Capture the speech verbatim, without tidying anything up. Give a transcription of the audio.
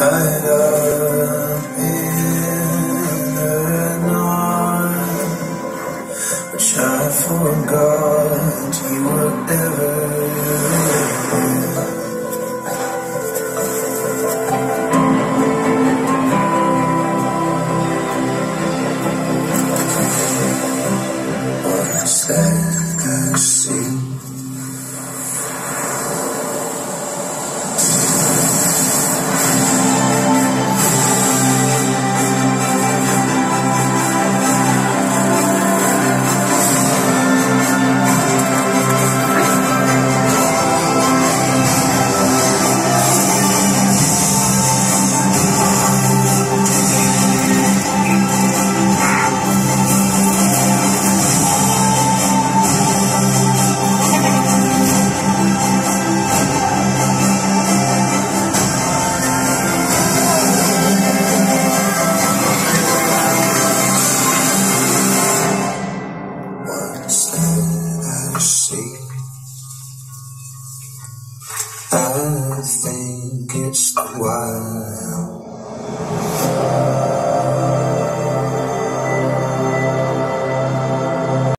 Tied up in the knot, which I forgot you were ever. What's that I see? I think it's the why.